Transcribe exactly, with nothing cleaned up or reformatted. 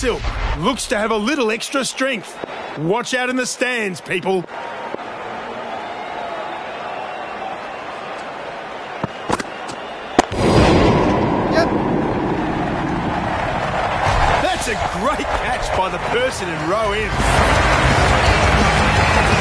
Silk looks to have a little extra strength. Watch out in the stands, people. Yep. That's a great catch by the person in row in.